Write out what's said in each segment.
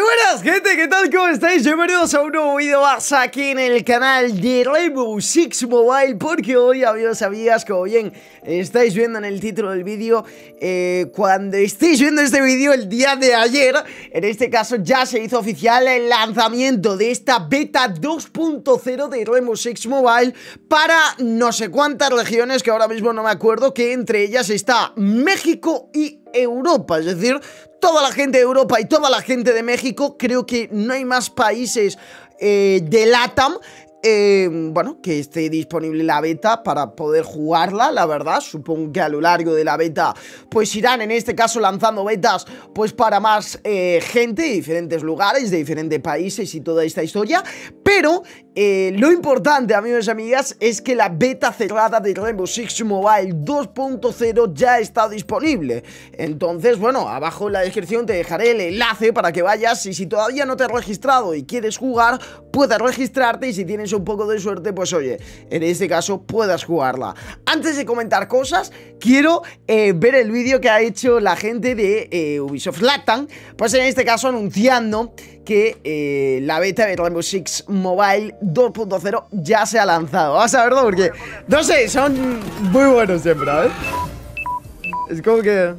Buenas gente, ¿qué tal? ¿Cómo estáis? Bienvenidos a un nuevo vídeo más aquí en el canal de Rainbow Six Mobile. Porque hoy, amigos y amigas, como bien estáis viendo en el título del vídeo, cuando estéis viendo este vídeo el día de ayer, en este caso ya se hizo oficial el lanzamiento de esta beta 2.0 de Rainbow Six Mobile para no sé cuántas regiones, que ahora mismo no me acuerdo, que entre ellas está México y Europa, es decir, toda la gente de Europa y toda la gente de México. Creo que no hay más países de LATAM bueno, que esté disponible la beta para poder jugarla, la verdad. Supongo que a lo largo de la beta pues irán en este caso lanzando betas pues para más gente de diferentes lugares, de diferentes países y toda esta historia. Pero lo importante, amigos y amigas, es que la beta cerrada de Rainbow Six Mobile 2.0 ya está disponible. Entonces, bueno, abajo en la descripción te dejaré el enlace para que vayas, y si todavía no te has registrado y quieres jugar, puedes registrarte, y si tienes un poco de suerte, pues oye, en este caso puedas jugarla. Antes de comentar cosas, quiero ver el vídeo que ha hecho la gente de Ubisoft LATAM, pues en este caso anunciando que la beta de Rainbow Six Mobile 2.0 ya se ha lanzado. Vamos a verlo porque, no sé, son muy buenos siempre, ¿sabes? Es como que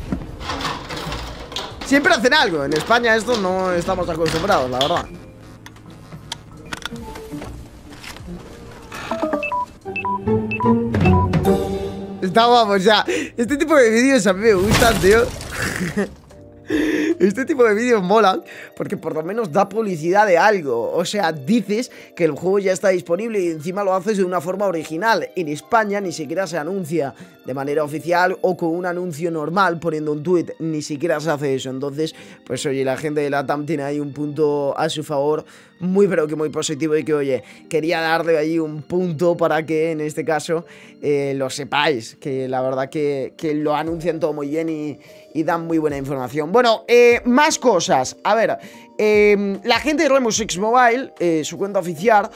siempre hacen algo. En España esto no estamos acostumbrados, la verdad. Está guapo, o sea, este tipo de vídeos a mí me gustan, tío. Este tipo de vídeos molan porque por lo menos da publicidad de algo. O sea, dices que el juego ya está disponible y encima lo haces de una forma original. En España ni siquiera se anuncia de manera oficial o con un anuncio normal poniendo un tweet, ni siquiera se hace eso. Entonces, pues oye, la gente de LATAM tiene ahí un punto a su favor muy pero que muy positivo, y que oye, quería darle ahí un punto para que en este caso lo sepáis, que la verdad que lo anuncian todo muy bien y dan muy buena información. Bueno, más cosas. A ver, la gente de Rainbow Six Mobile, su cuenta oficial,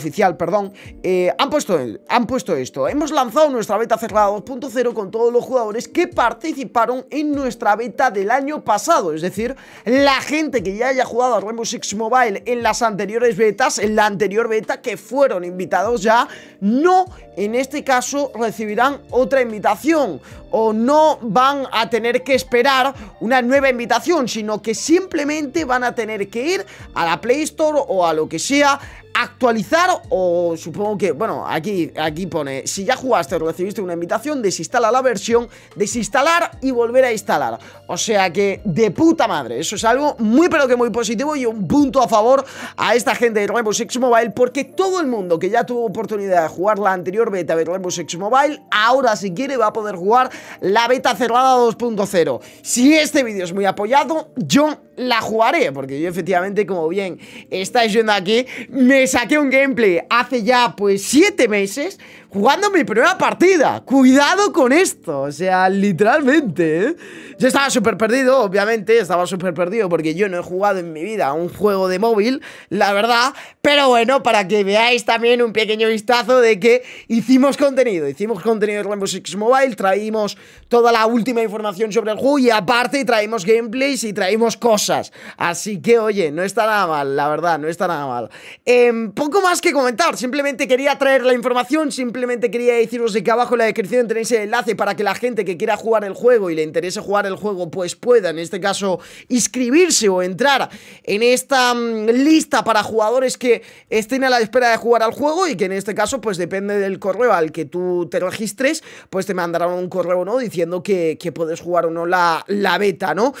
han puesto esto: hemos lanzado nuestra beta cerrada 2.0 con todos los jugadores que participaron en nuestra beta del año pasado. Es decir, la gente que ya haya jugado a Rainbow Six Mobile en las anteriores betas, en la anterior beta, que fueron invitados ya, no, en este caso recibirán otra invitación, o no van a tener que esperar una nueva invitación, sino que simplemente van a tener que ir a la Play Store o a lo que sea, actualizar, o supongo que, bueno, aquí pone, si ya jugaste o recibiste una invitación, desinstala la versión, desinstalar y volver a instalar. O sea que de puta madre, eso es algo muy pero que muy positivo y un punto a favor a esta gente de Rainbow Six Mobile, porque todo el mundo que ya tuvo oportunidad de jugar la anterior beta de Rainbow Six Mobile, ahora si quiere va a poder jugar la beta cerrada 2.0. Si este vídeo es muy apoyado, yo la jugaré, porque yo efectivamente, como bien estáis viendo aquí, me saqué un gameplay hace ya pues 7 meses jugando mi primera partida. Cuidado con esto, o sea, literalmente, ¿eh? Yo estaba súper perdido, obviamente, estaba súper perdido porque yo no he jugado en mi vida un juego de móvil, la verdad. Pero bueno, para que veáis también un pequeño vistazo de que hicimos contenido de Rainbow Six Mobile, traímos toda la última información sobre el juego y aparte traímos gameplays y traímos cosas. Así que, oye, no está nada mal, la verdad, no está nada mal. Poco más que comentar, simplemente quería traer la información, simplemente quería deciros de que abajo en la descripción tenéis el enlace para que la gente que quiera jugar el juego y le interese jugar el juego pues pueda, en este caso, inscribirse o entrar en esta lista para jugadores que estén a la espera de jugar al juego, y que en este caso pues depende del correo al que tú te registres, pues te mandarán un correo, ¿no?, diciendo que puedes jugar o no la beta, ¿no?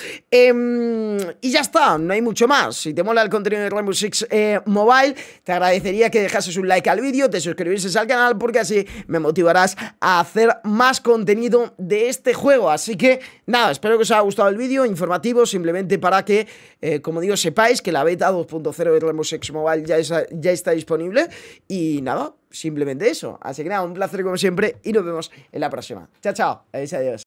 Y ya está, no hay mucho más. Si te mola el contenido de Rainbow Six Mobile, te agradecería que dejases un like al vídeo, te suscribieses al canal, porque así me motivarás a hacer más contenido de este juego. Así que nada, espero que os haya gustado el vídeo, informativo, simplemente para que, como digo, sepáis que la beta 2.0 de Rainbow Six Mobile ya está disponible. Y nada, simplemente eso. Así que nada, un placer como siempre y nos vemos en la próxima. Chao, chao. Adiós, adiós.